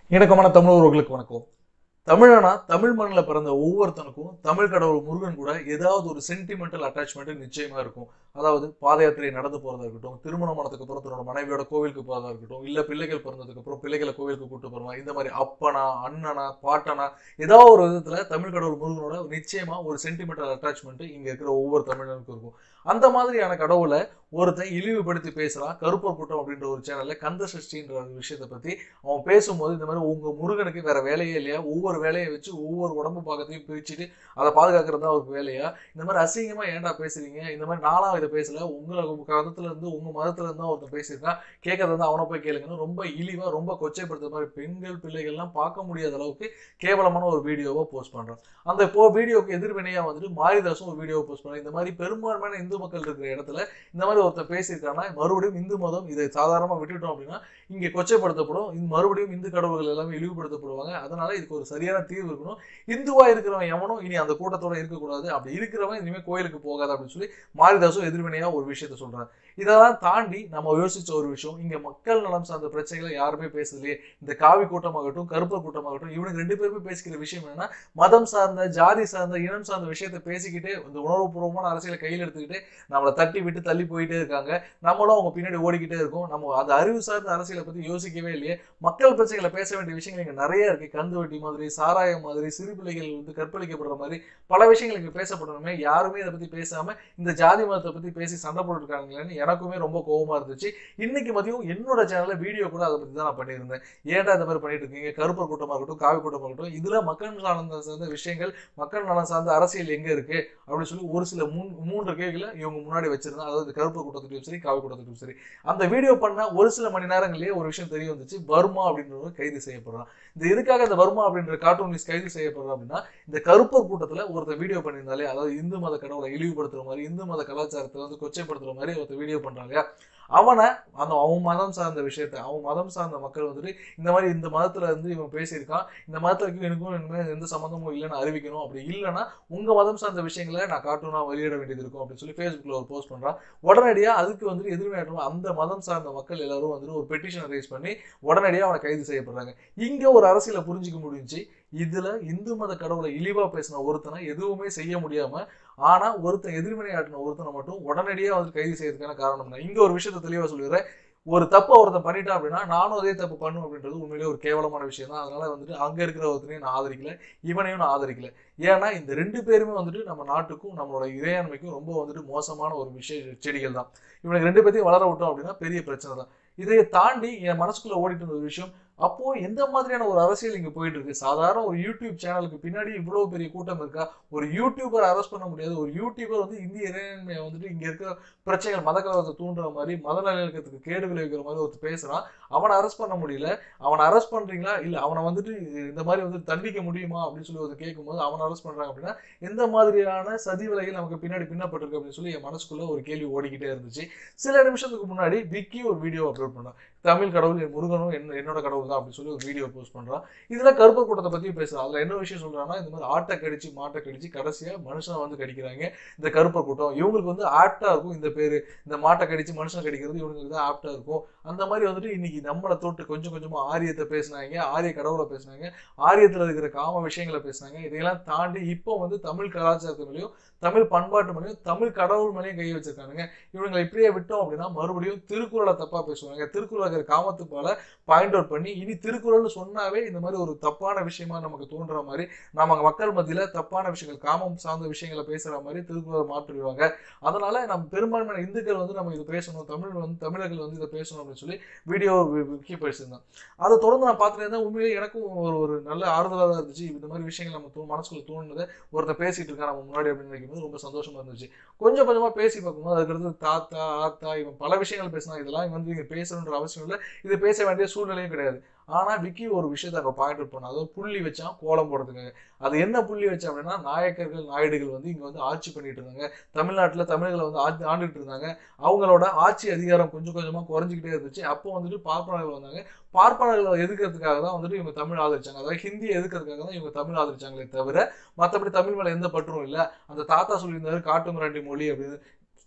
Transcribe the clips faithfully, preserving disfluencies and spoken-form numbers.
இணக்கமான தமிழ் உறவுகளுக்கு வணக்கம். தமிழனா தமிழ் மண்ணில் பிறந்த ஒவ்வொருத்தனுக்கும் தமிழ் கடவுள் முருகன் கூட ஏதாவது ஒரு சென்டிமெண்டல் அட்டாச்மெண்ட் நிச்சயமா இருக்கும். அதாவது பாத யாத்திரை நடந்து போறதா இருக்கட்டும், திருமணம் ஆனதுக்கு அப்புறம் தன்னோட மனைவியோட கோவிலுக்கு போறதா இருக்கட்டும், இல்ல பிள்ளைகள் பிறந்ததுக்கு அப்புறம் பிள்ளைகளை கோவிலுக்கு கூட்டு போறோமா, இந்த மாதிரி அப்பனா அண்ணனா பாட்டனா ஏதாவது ஒரு விதத்துல தமிழ் கடவுள் முருகனோட நிச்சயமா ஒரு சென்டிமெண்டல் அட்டாச்மெண்ட் இங்க இருக்கிற ஒவ்வொரு தமிழனுக்கும் இருக்கும். அந்த மாதிரியான கடவுளை ஒருத்தன் இழிவுபடுத்தி பேசுறான். கருப்பர் கூட்டம் அப்படின்ற ஒரு சேனல்ல கந்த சஷ்டின்ற ஒரு விஷயத்தை பத்தி அவன் பேசும்போது இந்த மாதிரி உங்க முருகனுக்கு வேற வேலையே இல்லையா, ஒவ்வொரு வேலையை வச்சு ஒவ்வொரு உடம்பு பாகத்தையும் பிரிச்சுட்டு அதை பாதுகாக்கிறது தான் அவருக்கு வேலையா, இந்த மாதிரி அசிங்கமா ஏன்டா பேசுறீங்க, இந்த மாதிரி நானா இதை பேசல, உங்களை மதத்துல இருந்து உங்க மதத்துல இருந்து தான் ஒருத்தன் பேசியிருக்கான், கேட்கறது வந்து அவனை போய் கேளுங்கன்னு ரொம்ப இழிவா ரொம்ப கொச்சைப்படுத்துற மாதிரி பெண்கள் பிள்ளைகள்லாம் பார்க்க முடியாத அளவுக்கு கேவலமான ஒரு வீடியோவை போஸ்ட் பண்றான். அந்த இப்போ வீடியோக்கு எதிர்வினையா வந்துட்டு மாரிதாசும் ஒரு வீடியோ போஸ்ட் பண்றான். இந்த மாதிரி பெரும்பான்மையான இந்து மக்கள் இருக்கிற இடத்துல இந்த மாதிரி ஒருத்தர் பேசியிருக்காங்கன்னா மறுபடியும் இந்து மதம் இதை சாதாரணமா விட்டுட்டோம் அப்படின்னா இங்க கொச்சைப்படுத்தப்படும், மறுபடியும் இந்து கடவுள்கள் எல்லாமே இழிவுபடுத்தப்படுவாங்க. அதனால இதுக்கு ஒரு சரியான தீர்வு இருக்கணும். இந்துவா இருக்கிறவன் எவனும் இனி அந்த கூட்டத்தோட இருக்கக்கூடாது, அப்படி இருக்கிறவன் இனிமேல் கோயிலுக்கு போகாது அப்படின்னு சொல்லி மாரிதாசும் எதிர்வினையா ஒரு விஷயத்த சொல்றாங்க. இதெல்லாம் தாண்டி நம்ம யோசிச்ச ஒரு விஷயம், இங்க மக்கள் நலம் சார்ந்த பிரச்சனைகளை யாருமே பேசுறதுலையே. இந்த காவி கூட்டமாகட்டும் கருப்பர் கூட்டமாகட்டும் இவனுக்கு ரெண்டு பேருமே பேசிக்கிற விஷயம் என்னன்னா மதம் சார்ந்த ஜாதி சார்ந்த இனம் சார்ந்த விஷயத்தை பேசிக்கிட்டு இந்த உணர்வுபூர்வமான அரசியலை கையில் எடுத்துக்கிட்டு நம்மளை தட்டி விட்டு தள்ளி போயிட்டே இருக்காங்க. நம்மளும் அவங்க பின்னாடி ஓடிக்கிட்டே இருக்கோம். நம்ம அந்த அறிவு சார்ந்த அரசியலை பத்தி யோசிக்கவே இல்லையே. மக்கள் பிரச்சனைகளை பேச வேண்டிய விஷயங்கள் இங்க நிறைய இருக்கு. கந்து வட்டி மாதிரி, சாராயம் மாதிரி, சிறு பிள்ளைகள் வந்து கற்பழிக்கப்படுற மாதிரி பல விஷயங்கள் இங்க பேசப்படணுமே, யாருமே இதை பத்தி பேசாம இந்த ஜாதி மதத்தை பத்தி பேசி சண்டை போட்டுருக்காங்களேன்னு எனக்குமே ரொம்ப கோவமா இருந்துச்சு. இன்னைக்கு மதியம் என்னோட சேனல்ல வீடியோ கூட அதை பத்தி தான் நான் பண்ணியிருந்தேன். ஏன்டா இந்த மாதிரி பண்ணிட்டு இருக்கீங்க, கருப்பர் கூட்டமா இருக்கட்டும் காவி கூட்டமா இருக்கட்டும், இதுல மக்கள் நலன் சார்ந்த விஷயங்கள் மக்கள் நலன் சார்ந்த அரசியல் எங்க இருக்கு அப்படின்னு சொல்லி ஒரு சில மூ மூன்று கேள்விகளை இவங்க முன்னாடி வச்சிருந்தேன். அதாவது கருப்பர் கூட்டத்துக்கும் சரி காவி கூட்டத்துக்கும் சரி. அந்த வீடியோ பண்ண ஒரு சில மணி நேரங்களிலேயே ஒரு விஷயம் தெரிய வந்துச்சு. வர்மா அப்படின்றவங்க கைது செய்யப்படுறான். இந்த எதுக்காக இந்த வர்மா அப்படின்ற கார்ட்டூனிஸ்ட் கைது செய்யப்படுறான் அப்படின்னா, இந்த கருப்பர் கூட்டத்துல ஒருத்தர் வீடியோ பண்ணியிருந்தாலே, அதாவது இந்து மத கடவுளை இழிவுபடுத்துற மாதிரி இந்து மத கலாச்சாரத்தை வந்து கொச்சைப்படுத்துற மாதிரி ஒருத்தர் வீடியோ பண்றாங்க. அவனை அந்த அவன் மதம் சார்ந்த விஷயத்த அவன் மதம் சார்ந்த மக்கள் வந்துட்டு இந்த மாதிரி இந்த மதத்துல இருந்து இவன் பேசியிருக்கான், இந்த மதத்துக்கு எனக்கும் இனிமேல் எந்த சம்மந்தமும் இல்லைன்னு அறிவிக்கணும், அப்படி இல்லைன்னா உங்க மதம் சார்ந்த விஷயங்களை நான் கார்ட்டூனா வெளியிட வேண்டியது இருக்கும் அப்படின்னு சொல்லி ஃபேஸ்புக்ல ஒரு போஸ்ட் பண்றான். உடனடியா அதுக்கு வந்துட்டு எதிர்வினையாற்றும் அந்த மதம் சார்ந்த மக்கள் எல்லாரும் வந்துட்டு ஒரு பெட்டிஷன் ரைஸ் பண்ணி உடனடியா அவனை கைது செய்யப்படுறாங்க. இங்க ஒரு அரசியலை புரிஞ்சுக்க முடிஞ்சு. இதுல இந்து மத கடவுளை இழிவா பேசின ஒருத்தனை எதுவுமே செய்ய முடியாம ஆனா ஒருத்தன் எதிர்வினையாற்றின ஒருத்தனை மட்டும் உடனடியா வந்து கைது செய்யறதுக்கான காரணம் தான். இங்க ஒரு விஷயத்த தெளிவா சொல்லிடுறேன். ஒரு தப்பு ஒருத்தன் பண்ணிட்டான் அப்படின்னா நானும் அதே தப்பு பண்ணும் அப்படின்றது உண்மையிலேயே ஒரு கேவலமான விஷயம் தான். அதனால வந்துட்டு அங்க இருக்கிற ஒருத்தனையும் நான் ஆதரிக்கல, இவனையும் நான் ஆதரிக்கல. ஏன்னா இந்த ரெண்டு பேருமே வந்துட்டு நம்ம நாட்டுக்கும் நம்மளோட இறையாண்மைக்கும் ரொம்ப வந்துட்டு மோசமான ஒரு விஷய செடிகள் தான். இவனுக்கு ரெண்டு பேர்த்தையும் வளர விட்டோம் அப்படின்னா பெரிய பிரச்சனை தான். இதை தாண்டி என் மனசுக்குள்ள ஓடிட்டு இருந்த ஒரு விஷயம், அப்போ எந்த மாதிரியான ஒரு அரசியல் இங்க போயிட்டு இருக்கு. சாதாரண ஒரு யூடியூப் சேனலுக்கு பின்னாடி இவ்வளவு பெரிய கூட்டம் இருக்கா? ஒரு யூடியூபர் அரெஸ்ட் பண்ண முடியாது. ஒரு யூடியூபர் வந்து இந்திய இறையாண்மையை வந்துட்டு இங்க இருக்கிற பிரச்சனைகள் மத கலவரத்தை தூண்டுற மாதிரி மத நல்லிணக்கத்துக்கு கேடு விளைவிக்கிற மாதிரி ஒருத்தர் பேசுறான். அவனை அரெஸ்ட் பண்ண முடியல. அவனை அரெஸ்ட் பண்றீங்களா இல்ல அவனை வந்துட்டு இந்த மாதிரி வந்து தண்டிக்க முடியுமா அப்படின்னு சொல்லி ஒரு கேட்கும்போது அவனை அரெஸ்ட் பண்றாங்க அப்படின்னா எந்த மாதிரியான சதி விலைகள் நமக்கு பின்னாடி பின்னப்பட்டிருக்கு அப்படின்னு சொல்லி என் மனசுக்குள்ள ஒரு கேள்வி ஓடிக்கிட்டே இருந்துச்சு. சில நிமிஷத்துக்கு முன்னாடி விக்கி ஒரு வீடியோ அப்லோட் பண்ணான். தமிழ் கடவுள் முருகனும் என்னோட கடவுள் தான் அப்படின்னு சொல்லி ஒரு வீடியோ போஸ்ட் பண்றான். இதுல கருப்பர் கூட்டத்தை பத்தி பேசுறான். அதுல என்ன விஷயம் சொல்றான்னா, இந்த மாதிரி ஆட்டை கடிச்சு மாட்டை கடிச்சு கடைசியா மனுஷனை வந்து கடிக்கிறாங்க இந்த கருப்பர் கூட்டம். இவங்களுக்கு வந்து ஆப்டா இருக்கும் இந்த பேரு. இந்த மாட்டை கடிச்சு மனுஷனை கடிக்கிறது இவங்களுக்கு தான் ஆப்டா இருக்கும். அந்த மாதிரி வந்துட்டு இன்னைக்கு நம்மளை தொட்டு கொஞ்சம் கொஞ்சமா ஆரியத்தை பேசினாங்க, ஆரிய கடவுளை பேசினாங்க, ஆரியத்துல இருக்கிற காம விஷயங்களை பேசினாங்க. இதையெல்லாம் தாண்டி இப்போ வந்து தமிழ் கலாச்சாரத்து மேலேயும் தமிழ் பண்பாட்டு மேலேயும் தமிழ் கடவுள் மேலேயும் கை வச்சிருக்கானுங்க. இவங்களை இப்படியே விட்டோம் அப்படின்னா மறுபடியும் திருக்குறளை தப்பா பேசுவாங்க. திருக்குறள் காமத்து போல பாயிண்ட் அவுட் பண்ணி இனி திருக்குறள்னு சொன்னாவே இந்த மாதிரி ஒரு தப்பான விஷயமா நமக்கு தோன்ற மாதிரி நம்ம மக்கள் மத்தியில தப்பான விஷயங்கள் காமம் சார்ந்த விஷயங்களை பேசுற மாதிரி திருக்குறளை மாற்றிடுவாங்க. அதனால நம்ம பெரும்பான்மையான இந்துக்கள் வந்து நம்ம இது பேசணும், தமிழ் வந்து தமிழர்கள் வந்து இதை பேசணும் அப்படின்னு சொல்லி வீடியோ பேசியிருந்தோம். அதை தொடர்ந்து நான் பார்த்துட்டு இருந்தேன். உண்மையிலேயே எனக்கும் ஒரு ஒரு நல்ல ஆறுதலாக தான் இருந்துச்சு. இந்த மாதிரி விஷயங்கள் நம்ம மனசுக்குள்ள தோணுனதை ஒருத்தர் பேசிட்டு இருக்கான் நம்ம முன்னாடி அப்படின்னு நினைக்கும்போது ரொம்ப சந்தோஷமா இருந்துச்சு. கொஞ்சம் கொஞ்சமா பேசி பார்க்கும்போது அதுக்கடுத்து தாத்தா ஆத்தா இவன் பல விஷயங்கள் பேசினா இதெல்லாம் வந்து இங்க பேசணுன்ற அவசியம் இல்லை, இது பேச வேண்டிய சூழ்நிலையும் கிடையாது. ஆனா விக்கி ஒரு விஷயத்தை அங்க பாயிண்ட் அவுட் பண்ண, அதாவது புள்ளி வச்சான் கோலம் போடுறதுக்காக. அது என்ன புள்ளி வச்சா அப்படின்னா, நாயக்கர்கள் நாயுடுகள் வந்து இங்க வந்து ஆட்சி பண்ணிட்டு இருந்தாங்க. தமிழ்நாட்டுல தமிழர்களை வந்து ஆட்சி ஆண்டுகிட்டு இருந்தாங்க. அவங்களோட ஆட்சி அதிகாரம் கொஞ்சம் கொஞ்சமா குறைஞ்சிக்கிட்டே இருந்துச்சு. அப்போ வந்துட்டு பார்ப்பனர்கள் வந்தாங்க. பார்ப்பனர்களை எதுக்கிறதுக்காக தான் வந்துட்டு இவங்க தமிழ் ஆதரிச்சாங்க. அதாவது ஹிந்தியை எதுக்கிறதுக்காக தான் இவங்க தமிழ் ஆதரிச்சாங்களே தவிர மற்றபடி தமிழ் மேல எந்த பற்றும் இல்லை. அந்த தாத்தா சொல்லியிருந்தாரு காட்டு மிராண்டி மொழி அப்படின்னு.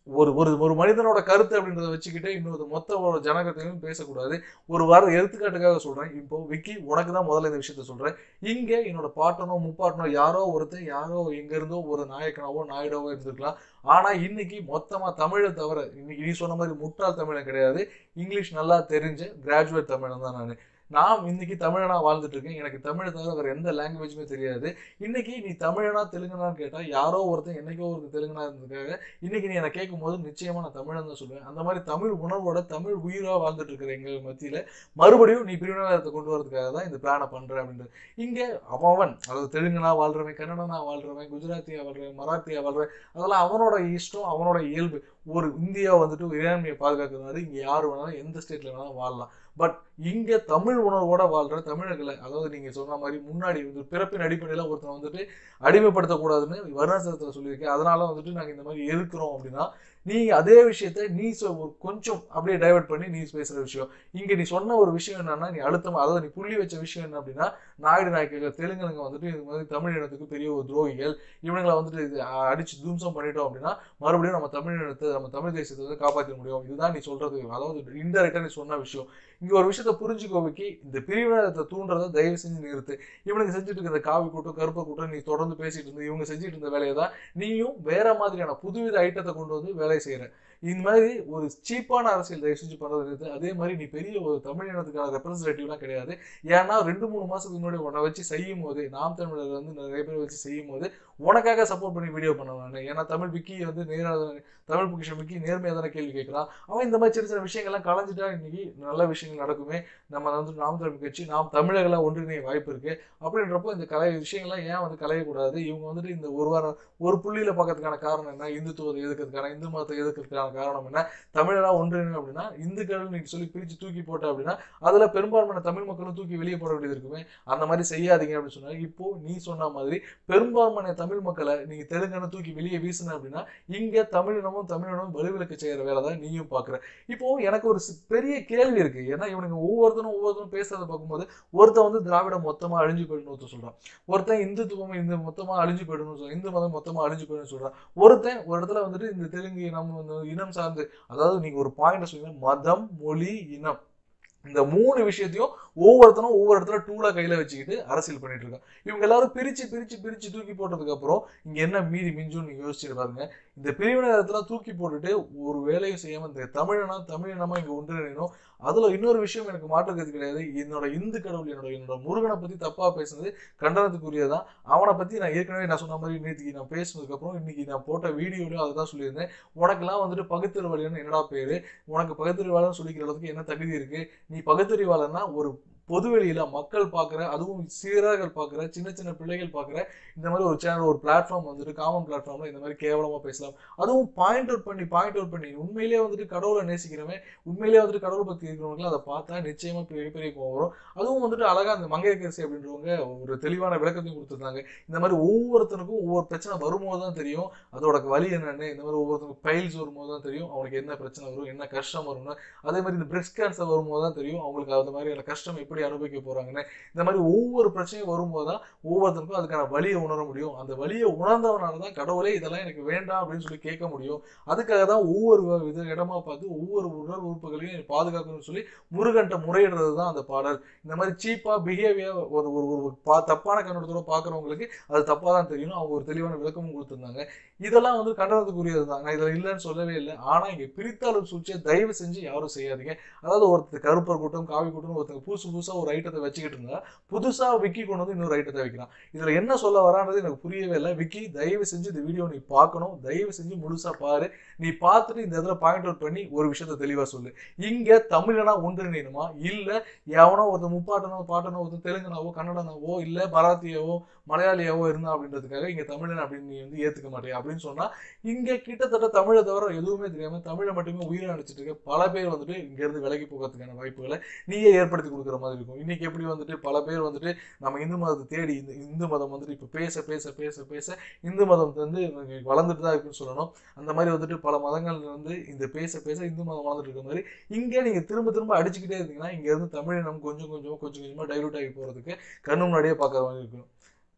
ஒரு ஒரு ஒரு மனிதனோட கருத்து அப்படின்றத வச்சுக்கிட்டே இன்னொரு மொத்த ஒரு ஜனகத்தையும் பேசக்கூடாது. ஒரு வார எடுத்துக்காட்டுக்காக சொல்றேன். இப்போ விக்கி உனக்கு தான் முதல்ல இந்த விஷயத்த சொல்றேன். இங்க என்னோட பாட்டனோ முப்பாட்டனோ யாரோ ஒருத்தர் யாரோ எங்க இருந்தோ ஒரு நாயக்கனாவோ நாயுடாவோ இருந்திருக்கலாம். ஆனா இன்னைக்கு மொத்தமா தமிழை தவிர இன்னைக்கு நீ சொன்ன மாதிரி முட்டாள் தமிழன் கிடையாது. இங்கிலீஷ் நல்லா தெரிஞ்ச கிராஜுவேட் தமிழன் தான் நானு. நான் இன்னைக்கு தமிழனா வாழ்ந்துட்டு இருக்கேன். எனக்கு தமிழை தவிர வேற எந்த லாங்குவேஜுமே தெரியாது. இன்னைக்கு நீ தமிழனா தெலுங்கனான்னு கேட்டா யாரோ ஒருத்தன் என்னைக்கோ ஒரு தெலுங்கனா இருந்ததுக்காக இன்னைக்கு நீ என்னை கேட்கும் போது நிச்சயமா நான் தமிழன் தான் சொல்லுவேன். அந்த மாதிரி தமிழ் உணர்வோட தமிழ் உயிரா வாழ்ந்துட்டு இருக்கிற எங்க மத்தியில மறுபடியும் நீ பிரிவினைவாதத்தை கொண்டு வரதுக்காக தான் இந்த பிளானை பண்றேன் அப்படின்றது. இங்க அவன் அதாவது தெலுங்கனா வாழ்றவன், கன்னடனா வாழ்றவன், குஜராத்தியா வாழ்றவன், மராத்தியா வாழ்றவன், அதெல்லாம் அவனோட இஷ்டம், அவனோட இயல்பு. ஒரு இந்தியா வந்துட்டு இறையாண்மையை பாதுகாக்கிறதுனால இங்க யாரு வேணாலும் எந்த ஸ்டேட்ல வேணாலும் வாழலாம். பட் இங்க தமிழ் உணர்வோட வாழ்ற தமிழர்களை, அதாவது நீங்க சொன்ன மாதிரி முன்னாடி வந்து பிறப்பின் அடிப்படையில ஒருத்தன் வந்துட்டு அடிமைப்படுத்தக்கூடாதுன்னு வருணாசிரத்துல சொல்லியிருக்கேன். அதனால வந்துட்டு நாங்க இந்த மாதிரி எதிர்க்கிறோம் அப்படின்னா நீ அதே விஷயத்த நீ கொஞ்சம் அப்படியே டைவர்ட் பண்ணி நீ பேசுற விஷயம். இங்க நீ சொன்ன ஒரு விஷயம் என்னன்னா நீ அழுத்தமா, அதாவது நீ புள்ளி வச்ச விஷயம் என்ன அப்படின்னா நாயுடு நாயக்கர்கள் தெலுங்குங்க வந்துட்டு இது மாதிரி தமிழ் இனத்துக்கு பெரிய ஒரு துரோகிகள், இவங்களை வந்துட்டு அடிச்சு தும்சம் பண்ணிட்டோம் அப்படின்னா மறுபடியும் நம்ம தமிழ் இனத்தை நம்ம தமிழ் தேசத்தை வந்து காப்பாற்ற முடியும். இதுதான் நீ சொல்றது, அதாவது இன்டெரக்டா நீ சொன்ன விஷயம். இங்க ஒரு விஷயத்த புரிஞ்சுக்கோவிக்கி இந்த பிரிவினத்தை தூண்டுறதை தயவு செஞ்சு நிறுத்து. இவனுக்கு செஞ்சுட்டு இருக்க இந்த காவி கூட்டம் கருப்பை கூட்டம் நீ தொடர்ந்து பேசிட்டு இருந்து இவங்க செஞ்சுட்டு இருந்த வேலையை தான் நீயும் வேற மாதிரியான புதுவித ஐட்டத்தை கொண்டு வந்து வேலை செய்யற. இந்த மாதிரி ஒரு சீப்பான அரசியல் தயவு செஞ்சு பண்றது. அதே மாதிரி நீ பெரிய ஒரு தமிழ் இனத்துக்கான ரெப்ரஸன்டேட்டிவ்லாம் கிடையாது. ஏன்னா ரெண்டு மூணு மாசத்துக்கு முன்னாடி உன்னை வச்சு செய்யும் போது நாம் தமிழர் வந்து நிறைய பேர் வச்சு செய்யும் போது உனக்காக சப்போர்ட் பண்ணி வீடியோ பண்ணுவாங்க. ஏன்னா தமிழ் விக்கி வந்து நேராக தமிழ் பொக்கிஷன் விக்கி நேர்மையாக தானே கேள்வி கேட்கறான். அவன் இந்த மாதிரி சின்ன சின்ன விஷயங்கள்லாம் கலைஞ்சிட்டா இன்னைக்கு நல்ல விஷயங்கள் நடக்குமே. நம்ம வந்து நாம் தமிழ் கட்சி நாம் தமிழர்களா ஒன்றிணைய வாய்ப்பு இருக்கு. அப்படின்றப்போ இந்த கலை விஷயங்கள்லாம் ஏன் வந்து கலையக்கூடாது? இவங்க வந்துட்டு இந்த ஒரு வாரம் ஒரு புள்ளியில பார்க்கறதுக்கான காரணம் என்ன? இந்துத்துவத்தை எதுக்கிறதுக்கான இந்து மதத்தை எதுக்கிறதுக்கான காரணம் என்ன? தமிழரா ஒன்றிணையும் அப்படின்னா இந்துக்கள் நீங்க சொல்லி பிரிச்சு தூக்கி போட்ட அப்படின்னா அதுல பெரும்பான்மையான தமிழ் மக்களும் தூக்கி வெளியே போட வேண்டியது இருக்குமே. அந்த மாதிரி செய்யாதீங்க அப்படின்னு சொன்னா இப்போ நீ சொன்ன மாதிரி பெரும்பான்மையான தமிழ் மக்களை நீங்க தெலுங்கனை தூக்கி வெளியே வீசின அப்படின்னா இங்க தமிழினமும் தமிழினமும் வலுவிலக்கு செய்யற வேலை தான் நீயும் பாக்குற. இப்போ எனக்கு ஒரு பெரிய கேள்வி இருக்கு. ஏன்னா இவனுங்க ஒவ்வொருத்தரும் ஒவ்வொருத்தரும் பேசுறதை பார்க்கும்போது ஒருத்தன் வந்து திராவிடம் மொத்தமா அழிஞ்சு போயிடணும் ஒருத்தர் சொல்றான், ஒருத்தன் இந்துத்துவம் இந்த மொத்தமா அழிஞ்சு போயிடணும் சொல்றான், இந்து மதம் மொத்தமா அழிஞ்சு போயிடணும் சொல்றான், ஒருத்தன் ஒரு இடத்துல வந்துட்டு இந்த தெலுங்கு நம்ம இனம் சார்ந்து, அதாவது நீங்க ஒரு பாயிண்ட் சொல்லுங்க, மதம் மொழி இனம் இந்த மூணு விஷயத்தையும் ஒவ்வொருத்தரும் ஒவ்வொரு இடத்துல டூலா கையில வச்சுக்கிட்டு அரசியல் பண்ணிட்டு இருக்காங்க. இவங்க எல்லாரும் பிரிச்சு பிரிச்சு பிரிச்சு தூக்கி போட்டதுக்கு அப்புறம் இங்க என்ன மீதி மிஞ்சும் நீங்க யோசிச்சுட்டு பாருங்க. இந்த பிரிவினத்துல தூக்கி போட்டுட்டு ஒரு வேலையும் செய்யாம இந்த தமிழனா தமிழினமா இங்க ஒன்றிணையணும். அதுல இன்னொரு விஷயம் எனக்கு மாற்றுக்கிறது கிடையாது. என்னோட இந்து கடவுள் என்னோட என்னோட முருகனை பத்தி தப்பா பேசுனது கண்டனத்துக்குரியதான். அவனை பத்தி நான் ஏற்கனவே நான் சொன்ன மாதிரி நேற்றுக்கு நான் பேசுனதுக்கு அப்புறம் இன்னைக்கு நான் போட்ட வீடியோலயும் அதுதான் சொல்லியிருந்தேன். உனக்கெல்லாம் வந்துட்டு பகுத்தறிவாளன்னு என்னடா பேரு? உனக்கு பகுத்தறிவாளன்னு சொல்லிக்கிற அளவுக்கு என்ன தகுதி இருக்கு? நீ பகுத்தறிவாளன்னா ஒரு பொதுவெளியில மக்கள் பார்க்குற, அதுவும் சீரர்கள் பார்க்குற, சின்ன சின்ன பிள்ளைகள் பார்க்குற இந்த மாதிரி ஒரு சேனல் ஒரு பிளாட்ஃபார்ம் வந்துட்டு காமன் பிளாட்ஃபார்ம்ல இந்த மாதிரி கேவலமா பேசலாம். அதுவும் பாயிண்ட் அவுட் பண்ணி பாயிண்ட் அவுட் பண்ணி உண்மையிலேயே வந்துட்டு கடவுளை நேசிக்கிறவன், உண்மையிலேயே வந்துட்டு கடவுள் பக்தி இருக்கிறவங்களும் அதை பார்த்தா நிச்சயமா பெரிய பெரிய கோவம் வரும். அதுவும் வந்துட்டு அழகா அந்த மங்கையரசி அப்படின்றவங்க ஒரு தெளிவான விளக்கத்தையும் கொடுத்துருந்தாங்க. இந்த மாதிரி ஒவ்வொருத்தருக்கும் ஒவ்வொரு பிரச்சனை வரும்போது தான் தெரியும் அதோட வலி என்னன்னு. இந்த மாதிரி ஒவ்வொருத்தருக்கும் பைல்ஸ் வரும்போது தான் தெரியும் அவனுக்கு என்ன பிரச்சனை வரும், என்ன கஷ்டம் வரும்னு. அதே மாதிரி இந்த பிரெஸ்ட் கேன்சர் வரும்போது தான் தெரியும் அவங்களுக்கு அந்த மாதிரியான கஷ்டம் எப்படி அனுபவிக்க போறாங்கன்னு. இந்த மாதிரி ஒவ்வொரு பிரச்சனையும் வரும்போது தான் ஒவ்வொருத்தருக்கும் அதுக்கான வலியை உணர முடியும். அந்த வலியை உணர்ந்தவனால தான் கடவுளே இதெல்லாம் எனக்கு வேண்டாம் அப்படின்னு சொல்லி கேட்க முடியும். அதுக்காக தான் ஒவ்வொரு வித இடமா பார்த்து ஒவ்வொரு உடல் உறுப்புகளையும் பாதுகாக்கணும்னு சொல்லி முருகன்ட்ட முறையிடுறது தான் அந்த பாடல். இந்த மாதிரி சீப்பா பிஹேவியர் ஒரு ஒரு தப்பான கண்ணோட்டத்தோட பாக்குறவங்களுக்கு அது தப்பா தான் தெரியணும். அவங்க ஒரு தெளிவான விளக்கமும் கொடுத்திருந்தாங்க. இதெல்லாம் வந்து கண்டனத்துக்குரியது தான், நான் இதுல இல்லைன்னு சொல்லவே இல்லை. ஆனா இங்க பிரித்தாளும் சூழ்ச்சியை தயவு செஞ்சு யாரும் செய்யாதீங்க. அதாவது ஒருத்தர் கருப்பர் கூட்டம் காவி கூட்டம் ஒருத்தர் புதுசு புதுசா ஒரு ஐட்டத்தை வச்சுக்கிட்டு இருந்தா புதுசா விக்கி கொண்டு வந்து இன்னொரு ஐட்டத்தை வைக்கிறான். இதுல என்ன சொல்ல வரான்றது எனக்கு புரியவே இல்லை. விக்கி தயவு செஞ்சு இந்த வீடியோ நீ பார்க்கணும், தயவு செஞ்சு முழுசா பாரு. நீ பார்த்துட்டு இந்த இடத்துல பாயிண்ட் அவுட் பண்ணி ஒரு விஷயத்த தெளிவா சொல்லு. இங்க தமிழனா ஒன்றிணையணுமா, இல்ல எவனோ ஒருத்தர் முப்பாட்டனோ பாட்டனோ ஒருத்தர் தெலுங்கனாவோ கன்னடனாவோ இல்ல மராத்தியாவோ மலையாளியாவோ இருந்தா அப்படின்றதுக்காக இங்க தமிழன் அப்படின்னு நீ வந்து ஏத்துக்க மாட்டேன் அப்படின்னு சொன்னா இங்க கிட்டத்தட்ட தமிழை தவிர எதுவுமே தெரியாம தமிழை மட்டுமே உயிரை அடிச்சிட்டு இருக்க பல பேர் வந்துட்டு இங்க இருந்து விலகி போகிறதுக்கான வாய்ப்புகளை நீயே ஏற்படுத்தி கொடுக்குற மாதிரி இருக்கும். இன்னைக்கு எப்படி வந்துட்டு பல பேர் வந்துட்டு நம்ம இந்து மதத்தை தேடி இந்த இந்து மதம் வந்துட்டு இப்ப பேச பேச பேச பேச இந்து மதம் வந்து வளர்ந்துட்டு தான் இருக்குன்னு சொல்லணும். அந்த மாதிரி வந்துட்டு பல மதங்கள் வந்து இந்த பேச பேச இந்து மதம் வளர்ந்துட்டு இருக்க மாதிரி இங்கே நீங்க திரும்ப திரும்ப அடிச்சுக்கிட்டே இருந்தீங்கன்னா இங்க இருந்து தமிழினம் கொஞ்சம் கொஞ்சம் கொஞ்சம் கொஞ்சமா டைலூட் ஆகி போறதுக்கு கண்ணு முன்னாடியே பார்க்குற மாதிரி இருக்கும்.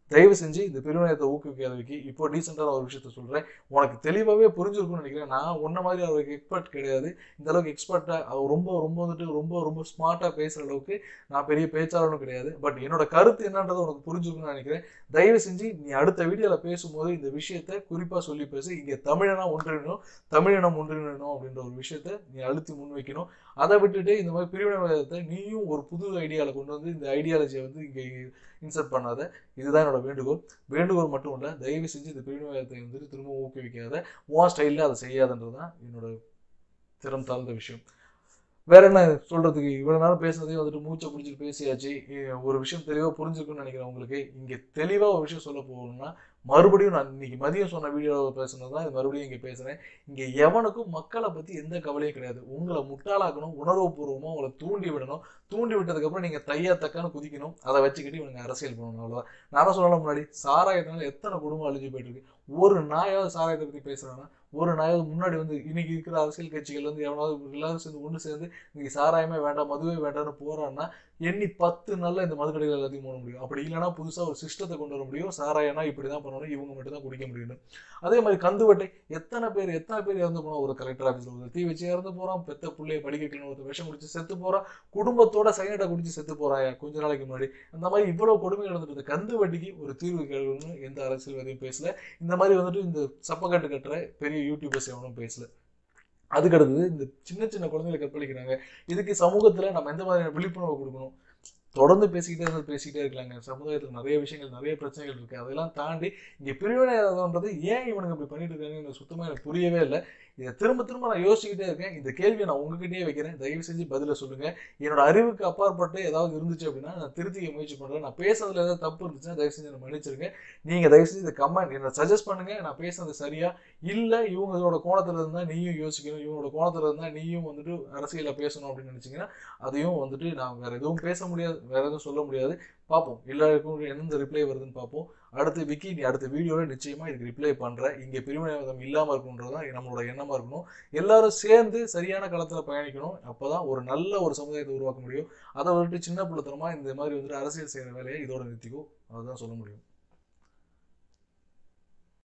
தயவு செஞ்சு இந்த பிரிவினையத்தை ஊக்குவிக்காதவைக்கு இப்போ டீசெண்டான ஒரு விஷயத்த சொல்கிறேன். உனக்கு தெளிவாகவே புரிஞ்சிருக்கும்னு நினைக்கிறேன். நான் உன்ன மாதிரி அவருக்கு எக்ஸ்பர்ட் கிடையாது. இந்த அளவுக்கு எக்ஸ்பர்ட்டாக அவர் ரொம்ப ரொம்ப வந்துட்டு ரொம்ப ரொம்ப ஸ்மார்ட்டாக பேசுகிற அளவுக்கு நான் பெரிய பேச்சாளனும் கிடையாது. பட் என்னோட கருத்து என்னன்றது உனக்கு புரிஞ்சிருக்கும்னு நினைக்கிறேன். தயவு செஞ்சு நீ அடுத்த வீடியோவில் பேசும்போது இந்த விஷயத்த குறிப்பாக சொல்லி பேசு. இங்கே தமிழனா ஒன்றிணைணும், தமிழினம் ஒன்றிணைணும் அப்படின்ற ஒரு விஷயத்த நீ அழுத்தி முன்வைக்கணும். அதை விட்டுட்டு இந்த மாதிரி பிரிவினைவாதத்தை நீயும் ஒரு புது ஐடியாவில் கொண்டு வந்து இந்த ஐடியாலஜியை வந்து இங்கே இன்சர்ட் பண்ணாத. இதுதான் என்னோட வேண்டுகோள். வேண்டுகோள் மட்டும் இல்லை, தயவு செஞ்சு இந்த பிரிவினைவாதத்தை வந்துட்டு திரும்ப ஊக்குவிக்காத, உன் ஸ்டைலில் அதை செய்யாதுன்றது தான் என்னோட திறம் தாழ்ந்த விஷயம். வேற என்ன சொல்றதுக்கு? இவ்வளவு நேரம் பேசுனதையும் வந்துட்டு மூச்சை பிடிச்சிட்டு பேசியாச்சு. ஒரு விஷயம் தெளிவா புரிஞ்சுக்குன்னு நினைக்கிறேன் உங்களுக்கு. இங்க தெளிவா ஒரு விஷயம் சொல்ல போகணும்னா, மறுபடியும் நான் இன்னைக்கு மதியம் சொன்ன வீடியோவில் பேசுனதுதான் இது மறுபடியும் இங்க பேசுறேன். இங்க எவனுக்கும் மக்களை பத்தி எந்த கவலையும் கிடையாது. உங்களை முட்டாளாக்கணும், உணர்வுபூர்வமா உங்களை தூண்டி விடணும். தூண்டி விட்டதுக்கு அப்புறம் நீங்க தையா தக்கான்னு குதிக்கணும். அதை வச்சுக்கிட்டு இவனுங்க அரசியல் பண்ணணும். அவ்வளவுதான். நான் சொல்லலாம் முன்னாடி, சாராயத்தினால எத்தனை குடும்பம் அழிஞ்சு போயிட்டு இருக்கு. ஒரு நாயாவது சாராயத்தை பத்தி பேசுறானா? ஒரு நாயாவது முன்னாடி வந்து இன்னைக்கு இருக்கிற அரசியல் கட்சிகள் வந்து எவனாவது எல்லாரும் சேர்ந்து ஒன்று சேர்ந்து இன்னைக்கு சாராயமே வேண்டாம், மதுவே வேண்டாம்னு போறான்னா எண்ணி பத்து நாள்ல இந்த மதுக்கடைகள் எல்லாத்தையும் போட முடியும். அப்படி இல்லைன்னா புதுசா ஒரு சிஸ்டத்தை கொண்டு வர முடியும். சாராயனா இப்படிதான் பண்ணணும், இவங்க மட்டும் தான் குடிக்க முடியும். அதே மாதிரி கந்துவட்டை எத்தனை பேர் எத்தனை பேர் இறந்து போனா, ஒரு கலெக்டர் ஆஃபீஸ்ல ஒரு தீ வச்சு இறந்து போறான், பெத்த பிள்ளைய படிக்க வைக்கணும், ஒரு விஷம் குடிச்சு செத்து போறான், குடும்பத்தோட சைனட்டை குடிச்சு செத்து போறாயா கொஞ்ச நாளைக்கு முன்னாடி. அந்த மாதிரி இவ்வளவு கொடுமை நடந்துட்டு கந்து வட்டிக்கு ஒரு தீர்வு கேள்வின்னு எந்த அரசியல்வாதியும் பேசல. இந்த மாதிரி வந்துட்டு இந்த சப்பக்கட்டு கட்டுற பெரிய யூடியூபர்ஸ் எவனும் பேசல. அதுக்கு அடுத்தது இந்த சின்ன சின்ன குழந்தைகளை கற்பழிக்கிறாங்க. இதுக்கு சமூகத்துல நம்ம எந்த மாதிரியான விழிப்புணர்வு கொடுக்கணும்? தொடர்ந்து பேசிக்கிட்டே இருந்து பேசிக்கிட்டே இருக்கலாங்க. சமுதாயத்தில் நிறைய விஷயங்கள் நிறைய பிரச்சனைகள் இருக்கு. அதெல்லாம் தாண்டி இங்க பிரிவினைவாதம்ன்றது ஏன் இவனுங்க இப்படி பண்ணிட்டு இருக்காங்கன்னு சுத்தமா எனக்கு புரியவே இல்லை. இதை திரும்ப திரும்ப நான் யோசிச்சுக்கிட்டே இருக்கேன். இந்த கேள்வியை நான் உங்ககிட்டயே வைக்கிறேன். தயவு செஞ்சு பதில சொல்லுங்க. என்னோட அறிவுக்கு அப்பாற்பட்டு ஏதாவது இருந்துச்சு அப்படின்னா நான் திருத்திக்க முயற்சி பண்றேன். நான் பேசுறதுல ஏதாவது தப்பு இருந்துச்சுன்னா தயவு செஞ்சு நான் மன்னிச்சிருங்க. நீங்க தயவு செஞ்சு இந்த கமெண்ட் என்ன சஜஸ்ட் பண்ணுங்க. நான் பேசுறது சரியா இல்ல, இவங்களோட கோணத்துல இருந்தா நீயும் யோசிக்கணும், இவங்களோட கோணத்துல இருந்தா நீயும் வந்துட்டு அரசியல பேசணும் அப்படின்னு நினைச்சீங்கன்னா அதையும் வந்துட்டு நான் வேற எதுவும் பேச முடியாது, வேற எதுவும் சொல்ல முடியாது. பார்ப்போம் எல்லாருக்கும் எந்த ரிப்ளை வருதுன்னு பார்ப்போம். அடுத்து விக்கி நீ அடுத்த வீடியோவில் நிச்சயமா இதுக்கு ரிப்ளை பண்ற. இங்கே பிரிவினைவாதம் இல்லாம இருக்கணுன்றதுதான் நம்மளோட எண்ணமா இருக்கணும். எல்லாரும் சேர்ந்து சரியான களத்துல பயணிக்கணும். அப்பதான் ஒரு நல்ல ஒரு சமுதாயத்தை உருவாக்க முடியும். அதை விட்டு சின்ன பிள்ளைத்தனமா இந்த மாதிரி வந்துட்டு அரசியல் செய்யற வேலையை இதோட நிறுத்திக்கும். அதுதான் சொல்ல முடியும்.